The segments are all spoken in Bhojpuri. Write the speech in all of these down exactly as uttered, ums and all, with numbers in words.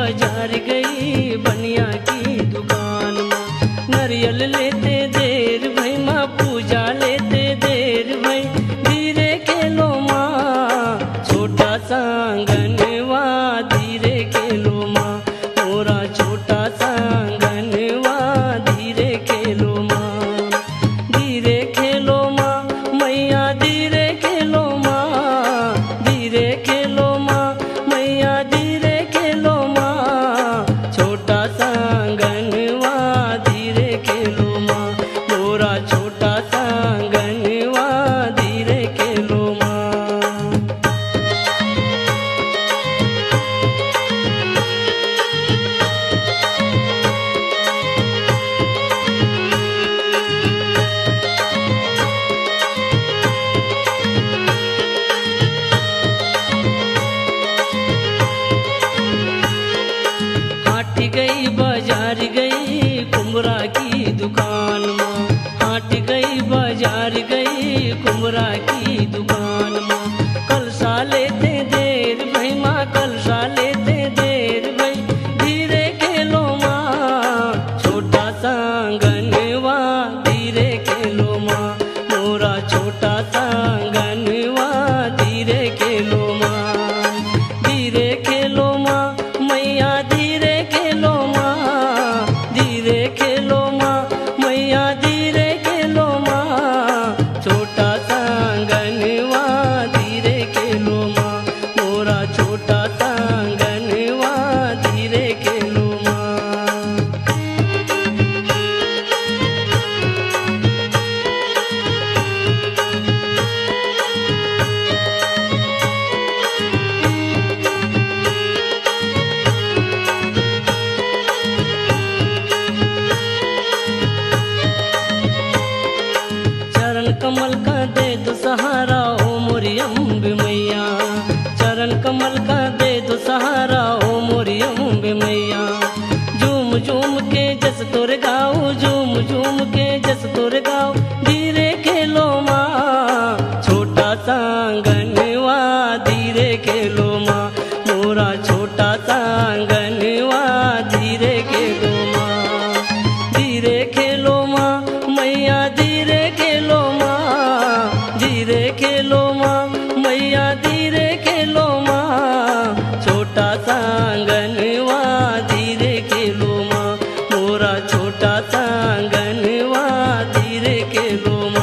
बाजार गई बनिया की दुकान माँ। नारियल लेते देर भाई माँ, पूजा लेते देर भाई, धीरे खेलो माँ छोटा सा आंगनवा, धीरे खेलो माँ मोरा छोटा सा आंगनवा, धीरे खेलो माँ। धीरे खेलो माँ मैया, धीरे खेलो माँ, धीरे खेलो माँ मैया, धीरे खेलो माँ छोटा सा आंगनवा, धीरे खेलो माँ मोरा छोटा सा आंगनवा, धीरे खेलो माँ। हाट गई बाजार गई कुमरा की दुकान माँ, हाट गई बाजार गई कुमरा की दुकान माँ। कल सा लेते देर भाई माँ, कल सा लेते देर भाई, धीरे खेलो माँ छोटा सा आंगनवा, धीरे खेलो माँ मोरा छोटा सा आंगनवा, धीरे खेलो माँ। धीरे खेलो माँ मैया, धीरे खेलो माँ, धीरे खेलो माँ मैया, धीरे खेलो माँ छोटा सा आंगनवा, धीरे खेलो माँ मोरा छोटा सा आंगनवा, धीरे खेलो माँ। चरण कमल का दे दो सहारा ओ मोरी अम्बे मैया, चरण कमल का दे दो सहारा ओ मोरी अम्बे मैया। झूम झूम के जस तोर गाओ, झूम झूम के जस तोर गाओ, धीरे खेलो माँ छोटा सा आंगनवा, धीरे खेलो माँ मोरा छोटा सा आंगनवा, धीरे खेलो माँ। धीरे खेलो माँ मैया, धीरे खेलो माँ, धीरे खेलो माँ मैया, धीरे खेलो माँ छोटा सा आंगनवा, धीरे खेलो माँ मोरा छोटा सा आंगनवा, धीरे खेलो माँ।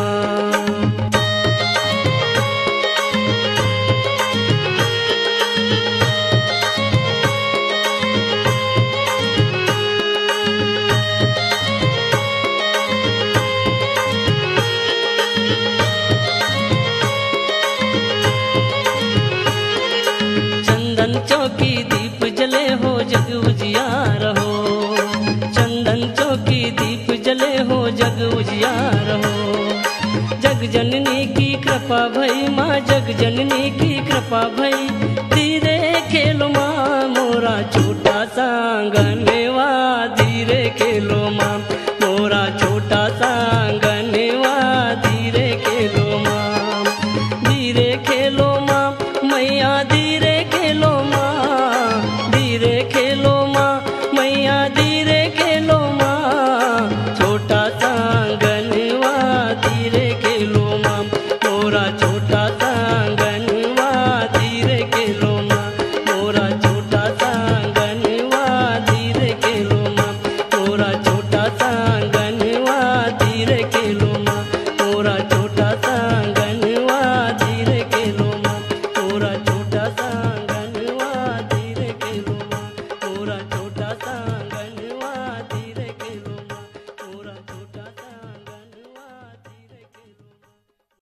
चंदन चौकी दीप जले हो जग उजियार हो, चंदन चौकी दीप जले हो जग उजियार हो। जग जननी की कृपा भई माँ, जग जननी की कृपा भई, धीरे खेलो माँ मोरा छोटा सा आंगन